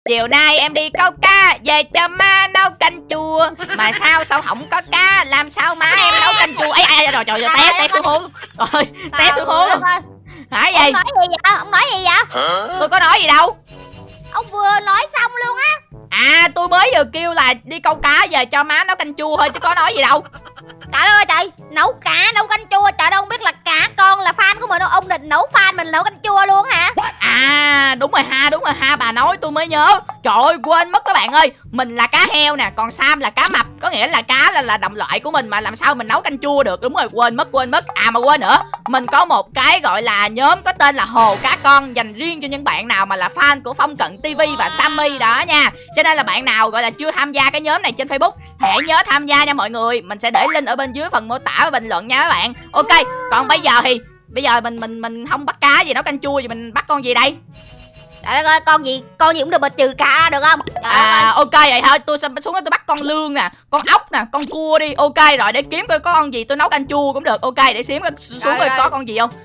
Chiều nay em đi câu cá, về cho má nấu canh chua. Mà sao không có cá, làm sao má em nấu canh chua. Ấy rồi trời ơi, té xuống hố. Rồi, té xuống hố luôn. Hả gì? Ông nói gì vậy? Ông nói gì vậy? Tôi có nói gì đâu. Ông vừa nói xong luôn á. À, tôi mới vừa kêu là đi câu cá về cho má nấu canh chua thôi chứ có nói gì đâu. Trời ơi trời, nấu cá, nấu canh chua. Trời đâu không biết là cả con là fan của mình đâu. Ông định nấu fan mình nấu canh chua luôn hả? À, đúng rồi ha, bà nói tôi mới nhớ. Trời ơi, quên mất các bạn ơi. Mình là cá heo nè, còn Sam là cá mập. Có nghĩa là cá là đồng loại của mình mà làm sao mình nấu canh chua được. Đúng rồi, quên mất. À mà quên nữa, mình có một cái gọi là nhóm có tên là Hồ Cá Con, dành riêng cho những bạn nào mà là fan của Phong Cận TV và Sammy đó nha. Cho nên là bạn nào gọi là chưa tham gia cái nhóm này trên Facebook, hãy nhớ tham gia nha mọi người. Mình sẽ để link ở bên dưới phần mô tả và bình luận nha các bạn. Ok, còn bây giờ mình không bắt cá gì nấu canh chua, thì mình bắt con gì đây? Trời ơi, con gì cũng được, mà trừ cá được không? Ok vậy thôi, tôi sẽ xuống tôi bắt con lươn nè, con ốc nè, con cua đi. Ok rồi, để kiếm coi có con gì tôi nấu canh chua cũng được. Ok, để xuống coi có con gì không.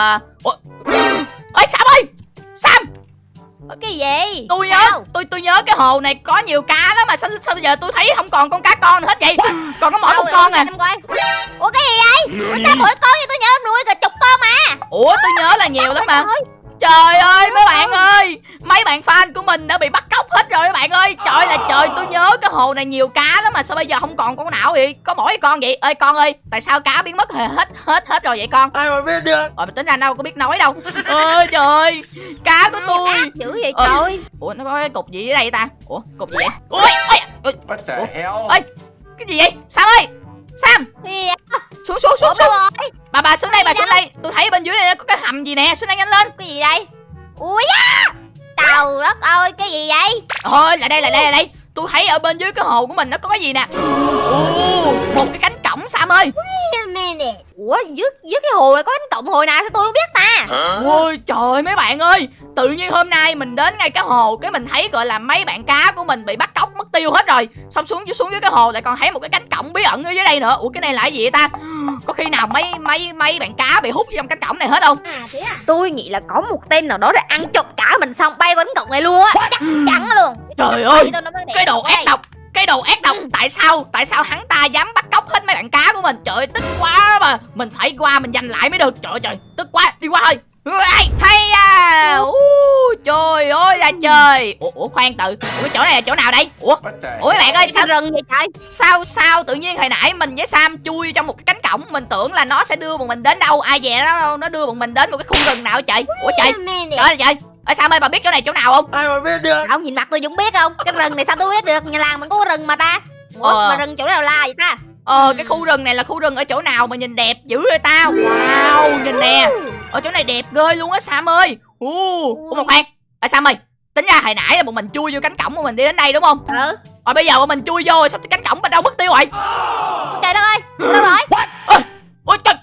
Ê Sam ơi, Sam, cái gì? Tôi nhớ cái hồ này có nhiều cá lắm mà sao bây giờ tôi thấy không còn con cá con nữa hết vậy? Còn có mỗi một con à. Ủa cái gì vậy? Ủa sao mỗi con như tôi nhớ nuôi cả chục con mà. Ủa tôi nhớ là nhiều lắm mà. Trời ơi mấy bạn ơi, mấy bạn fan của mình đã bị bắt cóc hết rồi các bạn ơi. Trời là trời, tôi nhớ cái hồ này nhiều cá lắm mà sao bây giờ không còn con nào vậy? Có mỗi con vậy. Ơi con ơi, tại sao cá biến mất hết rồi vậy con? Ai mà biết được. Rồi tính ra đâu có biết nói đâu. Ơi trời ơi, cá của tôi dữ vậy trời. Ủa nó có cái cục gì ở đây ta? Ủa cục gì vậy? Ôi cái gì vậy? Sam ơi, Sam xuống bà xuống đây, tôi thấy bên dưới đây có cái hầm gì nè, xuống đây nhanh lên. Cái gì đây? Ui da, trời đất ơi, cái gì vậy? Thôi lại đây, tôi thấy ở bên dưới cái hồ của mình nó có cái gì nè. Một cái cánh cổng Sam ơi. Ủa dưới cái hồ này có cánh cổng hồi nào sao tôi không biết ta? Ôi trời mấy bạn ơi, tự nhiên hôm nay mình đến ngay cái hồ, cái mình thấy gọi là mấy bạn cá của mình bị bắt cóc mất tiêu hết rồi. Xong xuống dưới cái hồ lại còn thấy một cái cánh cổng bí ẩn ở dưới đây nữa. Ủa cái này là cái gì vậy ta? Có khi nào mấy bạn cá bị hút trong cánh cổng này hết không? Thế à? Tôi nghĩ là có một tên nào đó đã ăn trộm cá mình xong bay qua cánh cổng này luôn á. Chắc chắn luôn. Trời ơi, cái đồ ác độc. Tại sao hắn ta dám bắt cóc hết mấy bạn cá của mình? Trời ơi, tức quá mà. Mình phải qua mình giành lại mới được. Trời, tức quá, đi qua thôi. Hay à. Trời ơi là trời. Ủa khoan từ. Ủa chỗ này là chỗ nào đây? Ủa mấy bạn ơi, sao rừng vậy trời? Sao tự nhiên hồi nãy mình với Sam chui trong một cái cánh cổng, mình tưởng là nó sẽ đưa bọn mình đến đâu, ai dè nó đưa bọn mình đến một cái khu rừng nào trời. Ủa trời ơi. Ê Sam ơi, bà biết chỗ này chỗ nào không? Ai mà biết được. Ông nhìn mặt tôi cũng biết không? Cái rừng này sao tôi biết được? Nhà làng mình có rừng mà ta. Ủa mà rừng chỗ nào la vậy ta? Cái khu rừng này là khu rừng ở chỗ nào mà nhìn đẹp dữ vậy ta? Wow, nhìn nè. Ở chỗ này đẹp ghê luôn á Sam ơi. Ủa mà khoan. Sam ơi, tính ra hồi nãy là bọn mình chui vô cánh cổng của mình đi đến đây đúng không? Rồi bây giờ bọn mình chui vô rồi sắp cánh cổng bên đâu mất tiêu rồi? Trời đất ơi, đâu rồi? Ôi trời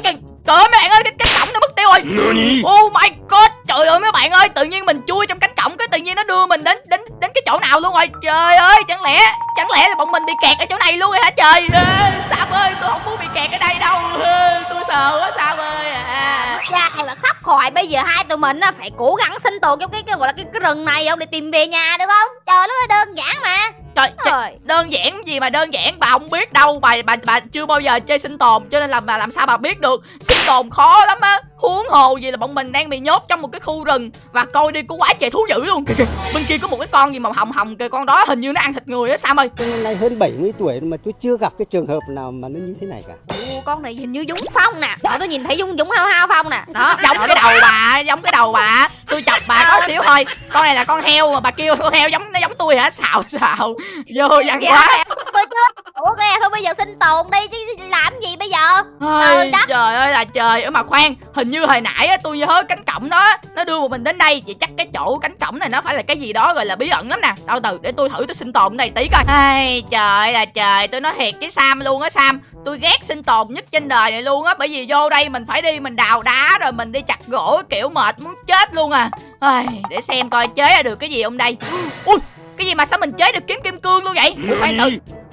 ơi mấy bạn ơi, cánh cổng nó mất tiêu rồi. Oh my god, trời ơi mấy bạn ơi, tự nhiên mình chui trong cánh cổng cái tự nhiên nó đưa mình đến cái chỗ nào luôn rồi. Trời ơi, chẳng lẽ là bọn mình bị kẹt ở chỗ này luôn rồi hả trời? Sam ơi, tôi không muốn bị kẹt ở đây đâu. Tôi sợ quá Sam ơi à. Ra này mà khóc khỏi, bây giờ hai tụi mình phải cố gắng sinh tồn trong cái gọi là cái rừng này không, để tìm về nhà được không? Trời, nó đơn giản mà. Trời, đơn giản gì mà đơn giản, bà không biết đâu, bà chưa bao giờ chơi sinh tồn cho nên là bà làm sao bà biết được. Sinh tồn khó lắm á, huống hồ gì là bọn mình đang bị nhốt trong một cái khu rừng và coi đi có quá trời thú dữ luôn. Bên kia có một cái con gì mà hồng kìa, con đó hình như nó ăn thịt người á Sam ơi. Tôi này hơn 70 tuổi mà tôi chưa gặp cái trường hợp nào mà nó như thế này cả. Con này hình như giống Phong nè. Tôi nhìn thấy giống hao Phong nè. Đó, giống cái đầu bà. Tôi chọc bà có xíu thôi. Con này là con heo mà bà kêu con heo nó giống tôi hả? Xào vô văn quá. Tôi chưa. Ủa kìa, thôi bây giờ sinh tồn đi chứ làm gì bây giờ? Trời ơi là trời. Mà khoan, hình như hồi nãy tôi nhớ cánh cổng đó nó đưa một mình đến đây, vậy chắc cái chỗ cánh cổng này nó phải là cái gì đó gọi là bí ẩn lắm nè. Đâu từ để tôi thử tôi sinh tồn ở đây tí coi. Ai trời là trời, tôi nói thiệt với Sam luôn á Sam, tôi ghét sinh tồn nhất trên đời này luôn á, bởi vì vô đây mình phải đi mình đào đá rồi mình đi chặt gỗ kiểu mệt muốn chết luôn à. Để xem coi chế ra được cái gì không đây. Ui, cái gì mà sao mình chế được kiếm kim cương luôn vậy? Khoan từ.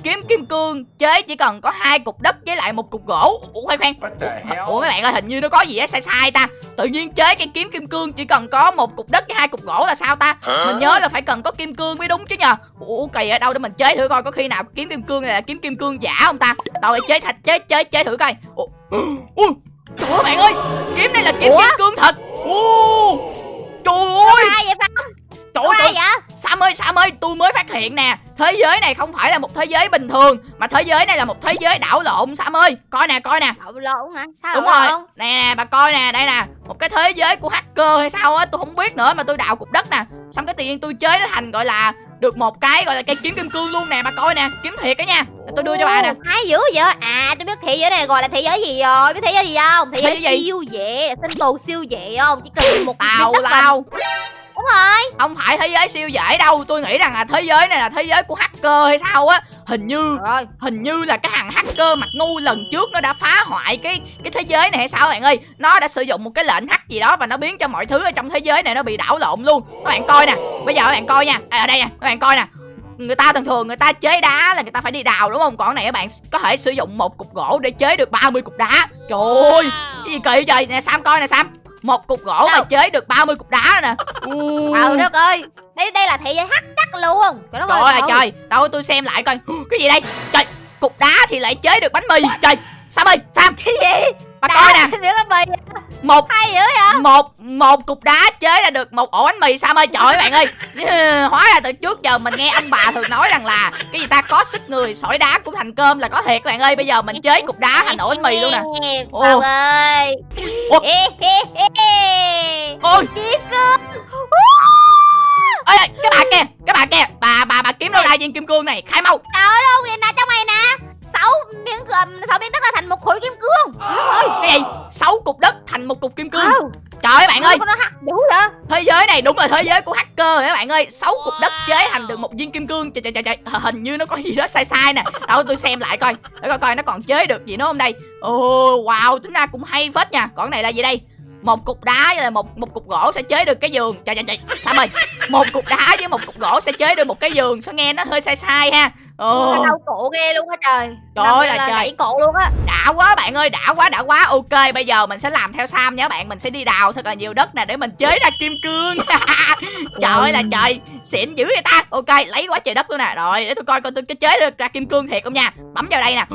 kiếm kim cương chế chỉ cần có 2 cục đất với lại 1 cục gỗ. Ủa khoan. Ủa mấy bạn ơi, hình như nó có gì á sai ta. Tự nhiên chế cái kiếm kim cương chỉ cần có 1 cục đất với 2 cục gỗ là sao ta? Mình nhớ là phải cần có kim cương mới đúng chứ nhờ. Ủa kỳ ở đâu để mình chế thử coi có khi nào kiếm kim cương này là kiếm kim cương giả không ta? Đâu để chế thạch chế thử coi. Ủa, trời ơi bạn ơi, kiếm này là kiếm kim cương thật. Trời ơi. Ai vậy Phong? Trời ơi, Sam ơi, tôi mới phát hiện nè. Thế giới này không phải là một thế giới bình thường, mà thế giới này là một thế giới đảo lộn Sam ơi. Coi nè. Đảo lộn hả? Sao đúng rồi. Nè, bà coi nè, đây nè. Một cái thế giới của hacker hay sao á, tôi không biết nữa. Mà tôi đào cục đất nè, xong cái tự nhiên tôi chế nó thành gọi là được một cái gọi là cây kiếm kim cương luôn nè. Bà coi nè, kiếm thiệt đó nha. Tôi đưa cho bà nè. Hay dữ vậy? À, tôi biết thế giới này gọi là thế giới gì rồi. Biết thế giới gì không? Thế giới siêu dễ, sinh tồn siêu dễ không? Chỉ cần một tào lao. Đúng rồi. Không phải thế giới siêu dễ đâu. Tôi nghĩ rằng là thế giới này là thế giới của hacker hay sao á. Hình như là cái thằng hacker mặt ngu lần trước nó đã phá hoại cái thế giới này hay sao bạn ơi. Nó đã sử dụng một cái lệnh hack gì đó và nó biến cho mọi thứ ở trong thế giới này nó bị đảo lộn luôn. Các bạn coi nè. Bây giờ các bạn coi nha. Ở đây nè, các bạn coi nè. Người ta thường người ta chế đá là người ta phải đi đào đúng không? Còn này các bạn có thể sử dụng 1 cục gỗ để chế được 30 cục đá. Trời ơi, cái gì kỳ trời. Nè Sam coi nè Sam. 1 cục gỗ mà chế được 30 cục đá nè. Đất ơi. Đây là thế giới hack chắc luôn. Trời ơi trời. Đâu tôi xem lại coi. Cái gì đây? Trời, cục đá thì lại chế được bánh mì. Trời, Sam ơi, Sam. Cái gì? Bà coi nè. Hay dữ vậy? Một cục đá chế ra được 1 ổ bánh mì Sam ơi. Trời ơi bạn ơi. Hóa ra từ trước giờ mình nghe ông bà thường nói rằng là cái gì ta có sức người sỏi đá cũng thành cơm là có thiệt các bạn ơi. Bây giờ mình chế cục đá thành ổ bánh mì luôn nè. Phong ơi. Ôi. Kim cương. Ê, cái bà kia. Bà kiếm đâu ra viên kim cương này? Khai mau. Trời ơi, đâu vậy nè, trong này nè. 6 miếng đất là thành 1 khối kim cương. Cái gì? 6 cục đất thành 1 cục kim cương. Trời ơi bạn ơi. Nó hack dữ vậy? Thế giới này đúng là thế giới của hacker rồi các bạn ơi. 6 cục đất chế thành được 1 viên kim cương. Trời, hình như nó có gì đó sai nè. Đâu tôi xem lại coi. Để coi nó còn chế được gì nữa không đây. Wow, tính ra cũng hay phết nha. Còn này là gì đây? 1 cục đá với là một cục gỗ sẽ chế được cái giường. Trời Sam ơi, 1 cục đá với 1 cục gỗ sẽ chế được một cái giường. Sao nghe nó hơi sai ha. Đau cổ ghê luôn á trời. Trời ơi là trời. Cổ luôn á. Đã quá bạn ơi, đã quá. Ok, bây giờ mình sẽ làm theo Sam nha các bạn. Mình sẽ đi đào thật là nhiều đất nè để mình chế ra kim cương. Trời ơi là trời, xịn dữ vậy ta. Ok, lấy quá trời đất luôn nè. Rồi, để tôi coi tôi có chế được ra kim cương thiệt không nha. Bấm vào đây nè.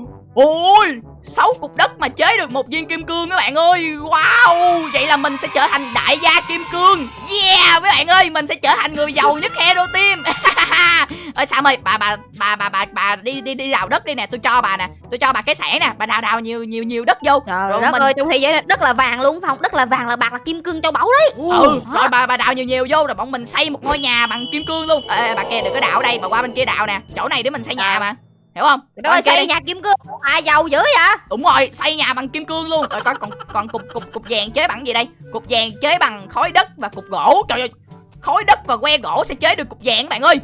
Ôi, 6 cục đất mà chế được 1 viên kim cương các bạn ơi. Wow, vậy là mình sẽ trở thành đại gia kim cương. Yeah, mấy bạn ơi, mình sẽ trở thành người giàu nhất Hero Team. Ơi Sam ơi, bà đi đào đất đi nè, tôi cho bà nè. Tôi cho bà cái xẻng nè, bà đào nhiều đất vô. Trời đất ơi, trong thế giới này đất là vàng luôn Phong, đất là vàng là bạc là kim cương châu báu đấy. Rồi bà đào nhiều vô rồi bọn mình xây một ngôi nhà bằng kim cương luôn. Ê, bà kia đừng có đào ở đây, bà qua bên kia đào nè. Chỗ này để mình xây nhà mà. Hiểu không? Rồi xây nhà kim cương. Giàu dữ vậy? Đúng rồi, xây nhà bằng kim cương luôn. Rồi coi còn cục vàng chế bằng gì đây? Cục vàng chế bằng khối đất và cục gỗ. Trời ơi, khối đất và que gỗ sẽ chế được cục vàng các bạn ơi.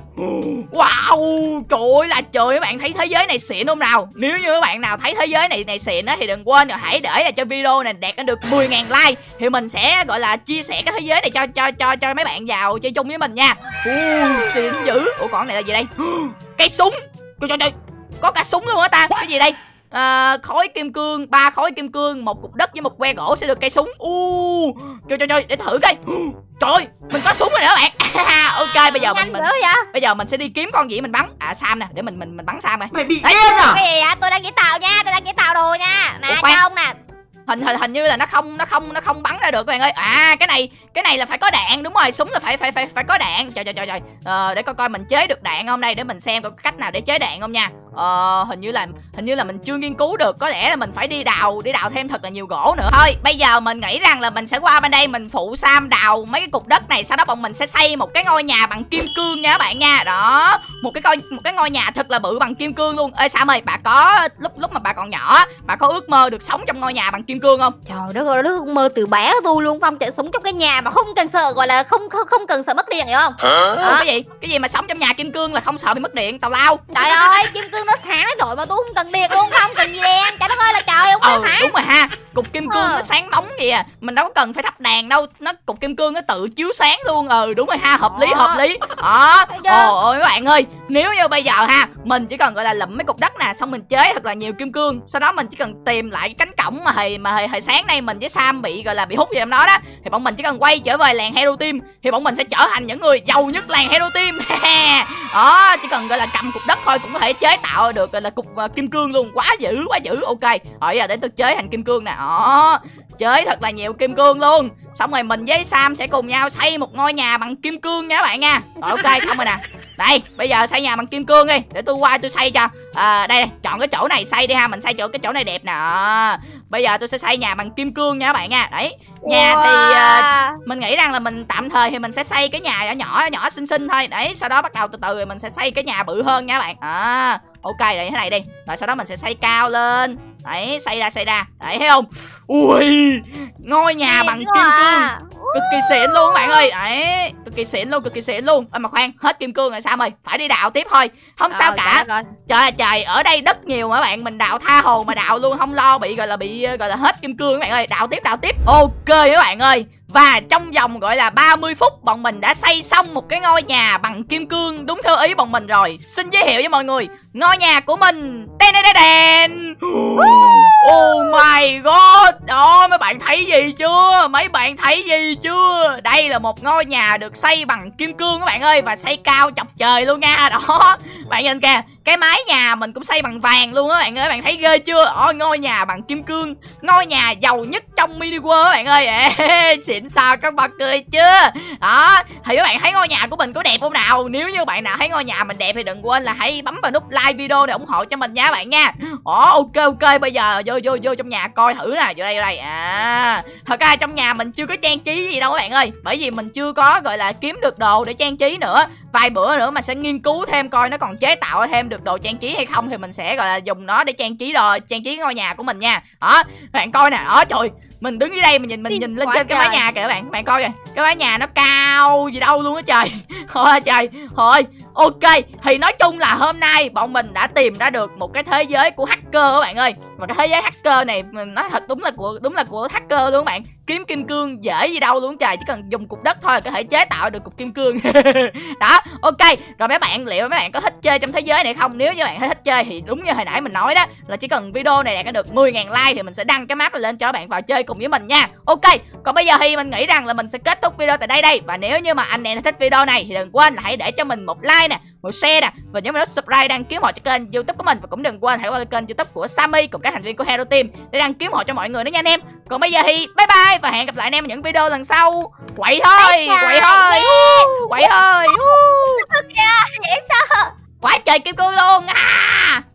Wow, trời ơi là trời, các bạn thấy thế giới này xịn không nào? Nếu như các bạn nào thấy thế giới này xịn á thì đừng quên rồi hãy để là cho video này đạt được 10.000 like thì mình sẽ gọi là chia sẻ cái thế giới này cho mấy bạn vào chơi chung với mình nha. Xịn dữ. Ủa còn này là gì đây? Cây súng. Trời, có cả súng luôn á ta. Cái gì đây? Khối kim cương, 3 khối kim cương, 1 cục đất với 1 que gỗ sẽ được cây súng. Trời, để thử coi. Trời ơi, mình có súng rồi đó bạn. Ok, bây giờ mình sẽ đi kiếm con gì mình bắn. Sam nè, để mình bắn Sam này. Mày bị điên à? Cái gì vậy? Tôi đang chế tạo nha, tôi đang chế tạo đồ nha. Nè, cho ông nè. Hình như là nó không bắn ra được các bạn ơi. Cái này là phải có đạn, đúng rồi, súng là phải có đạn. Trời. Để coi mình chế được đạn không đây, để mình xem có cách nào để chế đạn không nha. Hình như là mình chưa nghiên cứu được, có lẽ là mình phải đi đào thêm thật là nhiều gỗ nữa. Thôi, bây giờ mình nghĩ rằng là mình sẽ qua bên đây mình phụ Sam đào mấy cái cục đất này, sau đó bọn mình sẽ xây một cái ngôi nhà bằng kim cương nha các bạn nha. Đó, một cái ngôi nhà thật là bự bằng kim cương luôn. Ê Sam ơi, bà có lúc mà bà còn nhỏ, bà có ước mơ được sống trong ngôi nhà bằng kim cương không? Trời đất ơi, ước mơ từ bé của tôi luôn Phong, chạy sống trong cái nhà mà không cần sợ, gọi là không cần sợ mất điện, hiểu không? Cái gì mà sống trong nhà kim cương là không sợ bị mất điện, tào lao. Trời ơi, kim cương nó sáng nó rồi mà tôi không cần điện luôn, không cần gì đèn. Trời đất ơi là trời, không phải hả? Đúng rồi ha, cục kim cương nó sáng bóng vậy à, mình đâu có cần phải thắp đèn đâu, nó cục kim cương nó tự chiếu sáng luôn. Đúng rồi ha, hợp lý đó. Ôi các bạn ơi, nếu như bây giờ ha, mình chỉ cần gọi là lụm mấy cục đất nè, xong mình chế thật là nhiều kim cương, sau đó mình chỉ cần tìm lại cái cánh cổng mà hồi sáng nay mình với Sam bị gọi là bị hút vào trong đó đó, thì bọn mình chỉ cần quay trở về làng Hero Team thì bọn mình sẽ trở thành những người giàu nhất làng Hero Team. Đó, chỉ cần gọi là cầm cục đất thôi cũng có thể chế tạo được gọi là cục kim cương luôn, quá dữ. Ok, rồi giờ để tôi chế thành kim cương nè. Đó, chế thật là nhiều kim cương luôn. Xong rồi mình với Sam sẽ cùng nhau xây một ngôi nhà bằng kim cương nha các bạn nha. Rồi ok, xong rồi nè. Đây, bây giờ xây nhà bằng kim cương đi, để tôi qua tôi xây cho. Đây, chọn cái chỗ này xây đi ha, mình xây chỗ cái chỗ này đẹp nè. Bây giờ tôi sẽ xây nhà bằng kim cương nha các bạn nha. Đấy, nhà thì mình nghĩ rằng là mình tạm thời thì mình sẽ xây cái nhà nhỏ xinh thôi. Đấy, sau đó bắt đầu từ từ mình sẽ xây cái nhà bự hơn nha các bạn. Ok, đây thế này đi. Rồi sau đó mình sẽ xây cao lên. Đấy, xây ra. Đấy, thấy không? Ui, ngôi nhà bằng kim cương cực kỳ xịn luôn các bạn ơi. Đấy, cực kỳ xịn luôn. Mà khoan, hết kim cương rồi Sam ơi, phải đi đào tiếp thôi. Không sao cả. Trời, ở đây đất nhiều mà các bạn, mình đào tha hồ mà đào luôn, không lo bị gọi là hết kim cương các bạn ơi. Đào tiếp. Ok các bạn ơi. Và trong vòng gọi là 30 phút bọn mình đã xây xong một cái ngôi nhà bằng kim cương đúng theo ý bọn mình rồi. Xin giới thiệu với mọi người ngôi nhà của mình. Đen. Oh my god. Đó, mấy bạn thấy gì chưa? Đây là một ngôi nhà được xây bằng kim cương các bạn ơi, và xây cao chọc trời luôn nha. Đó, bạn nhìn kìa, cái mái nhà mình cũng xây bằng vàng luôn á bạn ơi, bạn thấy ghê chưa? Ngôi nhà bằng kim cương, ngôi nhà giàu nhất trong mini world các bạn ơi. Xịn sao các bạn cười chưa? Đó, thì các bạn thấy ngôi nhà của mình có đẹp không nào? Nếu như bạn nào thấy ngôi nhà mình đẹp thì đừng quên là hãy bấm vào nút like video để ủng hộ cho mình nha các bạn nha. Ok, bây giờ vô trong nhà coi thử nè, vô đây. Thật ra trong nhà mình chưa có trang trí gì đâu các bạn ơi, bởi vì mình chưa có gọi là kiếm được đồ để trang trí nữa. Vài bữa nữa mà sẽ nghiên cứu thêm coi nó còn chế tạo thêm được đồ trang trí hay không, thì mình sẽ gọi là dùng nó để trang trí ngôi nhà của mình nha. Đó, bạn coi nè. Trời, mình đứng dưới đây mình nhìn lên trên cái mái nhà kìa các bạn coi kìa, cái mái nhà nó cao gì đâu luôn á trời. Thôi ok, thì nói chung là hôm nay bọn mình đã tìm ra được một cái thế giới của hacker các bạn ơi. Và cái thế giới hacker này mình nói thật đúng là của hacker luôn các bạn. Kiếm kim cương dễ gì đâu luôn trời, chỉ cần dùng cục đất thôi là có thể chế tạo được cục kim cương. Đó, ok. Rồi mấy bạn, liệu mấy bạn có thích chơi trong thế giới này không? Nếu như bạn thích chơi thì đúng như hồi nãy mình nói đó, là chỉ cần video này đạt được 10.000 like thì mình sẽ đăng cái map này lên cho các bạn vào chơi cùng với mình nha. Ok, còn bây giờ thì mình nghĩ rằng là mình sẽ kết thúc video tại đây. Và nếu như mà anh em thích video này thì đừng quên là hãy để cho mình một like nè, một share nè, và nhớ nút subscribe đăng ký hộ cho kênh YouTube của mình. Và cũng đừng quên hãy qua kênh YouTube của Sammy cùng các thành viên của Hero Team để đăng ký hộ cho mọi người nữa nha anh em. Còn bây giờ thì bye bye và hẹn gặp lại anh em ở những video lần sau. Quậy thôi. Quá trời kim cương luôn.